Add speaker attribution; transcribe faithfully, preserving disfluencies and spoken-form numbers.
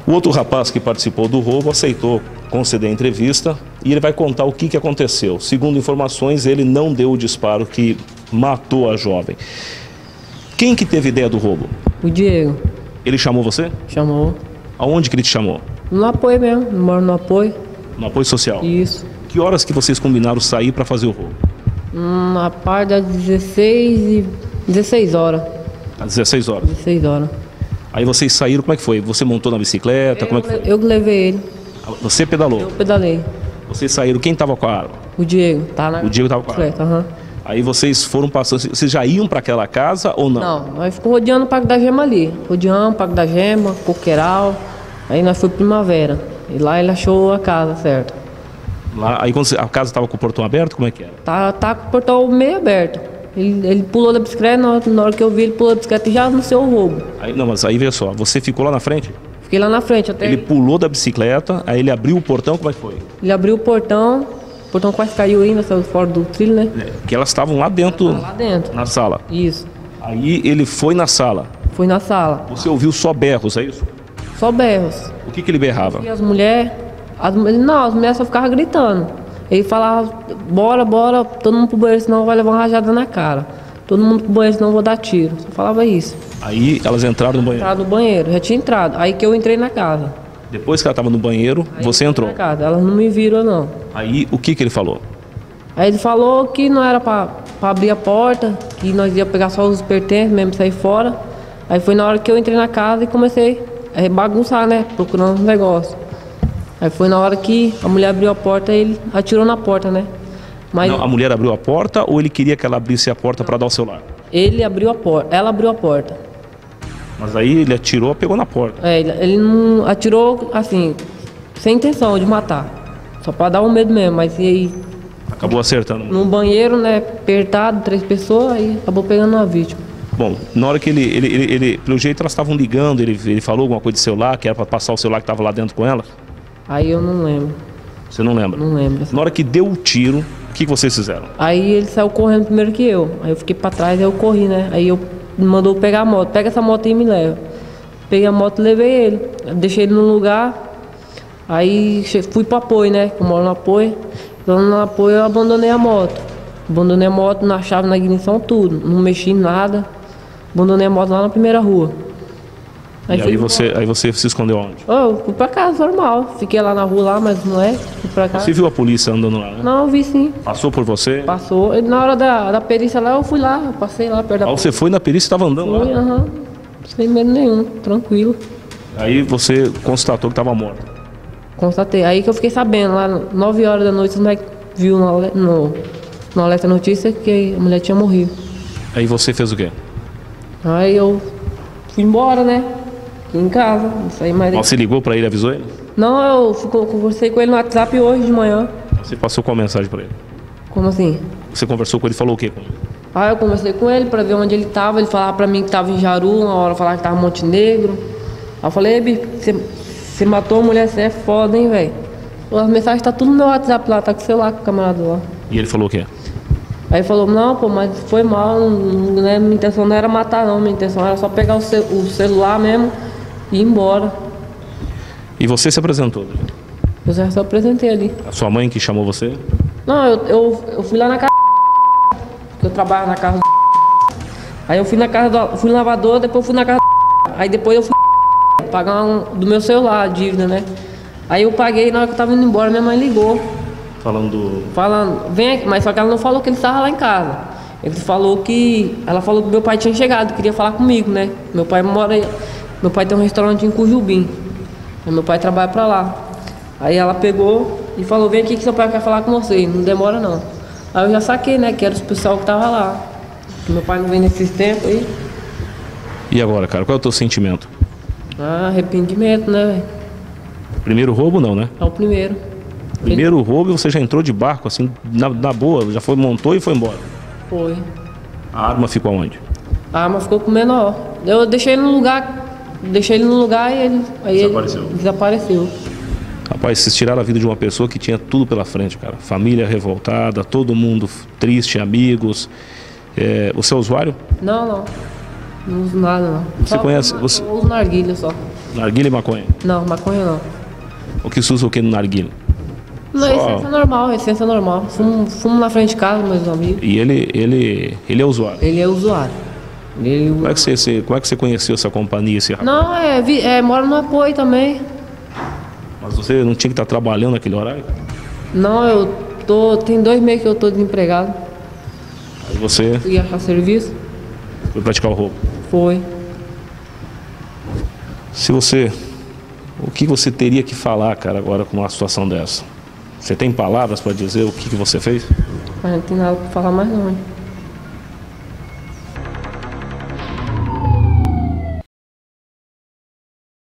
Speaker 1: O outro rapaz que participou do roubo aceitou conceder a entrevista e ele vai contar o que, que aconteceu. Segundo informações, ele não deu o disparo que matou a jovem. Quem que teve ideia do roubo?
Speaker 2: O Diego.
Speaker 1: Ele chamou você?
Speaker 2: Chamou.
Speaker 1: Aonde que ele te chamou?
Speaker 2: No apoio mesmo, moro no apoio.
Speaker 1: No apoio social?
Speaker 2: Isso.
Speaker 1: Que horas que vocês combinaram sair para fazer o roubo?
Speaker 2: Hum, na parte das dezesseis e dezesseis horas.
Speaker 1: Às dezesseis horas?
Speaker 2: dezesseis horas.
Speaker 1: Aí vocês saíram, como é que foi? Você montou na bicicleta,
Speaker 2: Eu,
Speaker 1: como é que foi?
Speaker 2: eu que levei ele.
Speaker 1: Você pedalou?
Speaker 2: Eu pedalei.
Speaker 1: Vocês saíram, quem estava com a arma?
Speaker 2: O Diego, tá na
Speaker 1: O Diego estava com a arma?
Speaker 2: bicicleta, aham.
Speaker 1: Aí vocês foram passando, vocês já iam para aquela casa ou não?
Speaker 2: Não, nós ficou rodeando o Parque da Gema ali. Rodeamos o Parque da Gema, Coqueiral. Aí nós fomos Primavera. E lá ele achou a casa, certo?
Speaker 1: Lá, aí quando você- a casa estava com o portão aberto, como é que era?
Speaker 2: Tá, tá com o portão meio aberto. Ele, ele pulou da bicicleta, na hora, na hora que eu vi ele pulou da bicicleta e já anunciou o roubo.
Speaker 1: Aí, não, mas aí veja só, você ficou lá na frente?
Speaker 2: Fiquei lá na frente até.
Speaker 1: Ele
Speaker 2: Ele,
Speaker 1: pulou da bicicleta, aí ele abriu o portão, como é que foi?
Speaker 2: ele abriu o portão, o portão quase caiu ainda, saiu fora do trilho, né?
Speaker 1: Que elas estavam lá dentro,
Speaker 2: Lá dentro.
Speaker 1: na sala.
Speaker 2: Isso.
Speaker 1: Aí ele foi na sala.
Speaker 2: Fui na sala.
Speaker 1: Você ouviu só berros, é isso?
Speaker 2: Só berros.
Speaker 1: O que que ele berrava?
Speaker 2: E as mulheres. As, mulheres- não, as mulheres só ficavam gritando. Ele falava, bora, bora, todo mundo pro banheiro, senão vai levar uma rajada na cara. Todo mundo pro banheiro, senão eu vou dar tiro. Só falava isso.
Speaker 1: Aí elas entraram no banheiro.
Speaker 2: Entrado no banheiro, já tinha entrado. Aí que eu entrei na casa.
Speaker 1: Depois que ela estava no banheiro,
Speaker 2: Aí
Speaker 1: você
Speaker 2: eu entrei
Speaker 1: entrou.
Speaker 2: Na casa. Elas não me viram, não.
Speaker 1: Aí o que que ele falou?
Speaker 2: Aí ele falou que não era pra, pra abrir a porta, que nós ia pegar só os pertences mesmo, sair fora. Aí foi na hora que eu entrei na casa e comecei a bagunçar, né? Procurando um negócio. Aí foi na hora que a mulher abriu a porta e ele atirou na porta, né? Mas
Speaker 1: Não, a mulher abriu a porta ou ele queria que ela abrisse a porta para dar o celular?
Speaker 2: ele abriu a porta, ela abriu a porta.
Speaker 1: Mas aí ele atirou, pegou na porta.
Speaker 2: É, ele, ele não atirou assim, sem intenção de matar. Só pra dar um medo mesmo, mas e aí
Speaker 1: Acabou acertando.
Speaker 2: no banheiro, né, apertado, três pessoas, aí acabou pegando uma vítima.
Speaker 1: Bom, na hora que ele, ele, ele, ele- pelo jeito elas estavam ligando, ele, ele falou alguma coisa de celular, que era para passar o celular que estava lá dentro com ela?
Speaker 2: Aí eu não lembro,
Speaker 1: Você não lembra?
Speaker 2: não lembro.
Speaker 1: Na hora que deu o tiro, o que que vocês fizeram?
Speaker 2: Aí ele saiu correndo primeiro que eu. Aí eu fiquei pra trás, aí eu corri, né? Aí eu me mandou pegar a moto. Pega essa moto aí e me leva. Peguei a moto e levei ele. Eu deixei ele no lugar. Aí che- fui pro apoio, né? Eu moro no apoio. Então no apoio eu abandonei a moto. Abandonei a moto na chave, na ignição, tudo. Não mexi em nada. Abandonei a moto lá na primeira rua.
Speaker 1: e aí
Speaker 2: fui-
Speaker 1: você, aí você se escondeu onde?
Speaker 2: Ô, eu fui pra casa, normal. Fiquei lá na rua, lá, mas não é. Fui pra casa.
Speaker 1: Você viu a polícia andando lá, né?
Speaker 2: Não, eu vi sim.
Speaker 1: Passou por você?
Speaker 2: Passou. E na hora da, da perícia lá, eu fui lá. Eu passei lá perto da
Speaker 1: Ah, você foi na perícia e estava andando
Speaker 2: Fui,
Speaker 1: lá?
Speaker 2: aham. Sem medo nenhum, tranquilo.
Speaker 1: Aí você constatou que estava morto.
Speaker 2: Constatei. Aí que eu fiquei sabendo, lá nove horas da noite, o moleque viu no, ale- no, no alerta notícia que a mulher tinha morrido.
Speaker 1: Aí você fez o quê?
Speaker 2: Aí eu fui embora, né? Fiquei em casa, não saí mais daqui.
Speaker 1: Você ligou para ele, avisou ele?
Speaker 2: Não, eu fui- conversei com ele no WhatsApp hoje de manhã.
Speaker 1: Você passou qual mensagem para ele?
Speaker 2: Como assim?
Speaker 1: Você conversou com ele e falou o quê com ele?
Speaker 2: Aí eu conversei com ele pra ver onde ele tava. Ele falava pra mim que tava em Jaru, uma hora falava que tava em Montenegro. Aí eu falei, "Ei, Bi, você, você matou a mulher, você é foda, hein, velho?" As mensagens tá tudo no meu WhatsApp lá, tá com o celular com o camarada lá.
Speaker 1: E ele falou o quê?
Speaker 2: Aí ele falou, não, pô, mas foi mal, não, não, né, minha intenção não era matar não, minha intenção era só pegar o, ce- o celular mesmo e ir embora.
Speaker 1: E você se apresentou? né?
Speaker 2: Eu já só apresentei ali.
Speaker 1: A sua mãe que chamou você?
Speaker 2: Não, eu, eu, eu fui lá na casa que eu trabalho na casa do Aí eu fui na casa do, fui no lavador, depois fui na casa do Aí depois eu fui pagar um, do meu celular, a dívida, né? Aí eu paguei, na hora que eu tava indo embora, minha mãe ligou,
Speaker 1: Falando do...
Speaker 2: falando, vem aqui, mas só que ela não falou que ele estava lá em casa. Ele falou que, ela falou que meu pai tinha chegado, queria falar comigo, né? Meu pai mora, meu pai tem um restaurante em Cujubim. Aí meu pai trabalha pra lá. Aí ela pegou e falou, vem aqui que seu pai quer falar com você, não demora não. Aí eu já saquei, né, que era o pessoal que tava lá. Que meu pai não vem nesses tempos aí.
Speaker 1: E agora, cara, qual é o teu sentimento?
Speaker 2: Ah, arrependimento, né, velho?
Speaker 1: Primeiro roubo não, né?
Speaker 2: É o primeiro.
Speaker 1: Primeiro roubo e você já entrou de barco, assim, na, na boa, já foi, montou e foi embora.
Speaker 2: Foi.
Speaker 1: A arma ficou aonde?
Speaker 2: A arma ficou com o menor. Eu deixei ele no lugar, deixei ele no lugar e ele, aí
Speaker 1: Desapareceu.
Speaker 2: ele desapareceu.
Speaker 1: Rapaz, vocês tiraram a vida de uma pessoa que tinha tudo pela frente, cara. Família revoltada, todo mundo triste, amigos. É, você é usuário?
Speaker 2: Não, não. Não uso nada, não.
Speaker 1: Você
Speaker 2: Só
Speaker 1: conhece-
Speaker 2: Eu
Speaker 1: você-
Speaker 2: uso narguilha só.
Speaker 1: Narguilha e maconha?
Speaker 2: Não, maconha não.
Speaker 1: O que se usa o que no narguilha?
Speaker 2: Não,
Speaker 1: Só-
Speaker 2: essência normal, essência normal. Fumo, fumo na frente de casa, meus amigos.
Speaker 1: E ele, ele, ele é usuário.
Speaker 2: Ele é usuário. Ele...
Speaker 1: Como é que você, você- como é que você conheceu essa companhia, esse rapaz?
Speaker 2: Não, é, vi- é, mora no apoio também.
Speaker 1: Mas você não tinha que estar trabalhando naquele horário?
Speaker 2: Não, eu tô. Tem dois meses que eu tô desempregado.
Speaker 1: Aí você
Speaker 2: Fui achar serviço.
Speaker 1: foi praticar o roubo.
Speaker 2: Foi.
Speaker 1: Se você... O que você teria que falar, cara, agora com uma situação dessa? Você tem palavras para dizer o que, que você fez?
Speaker 2: Mas não tem nada pra falar mais não. Hein?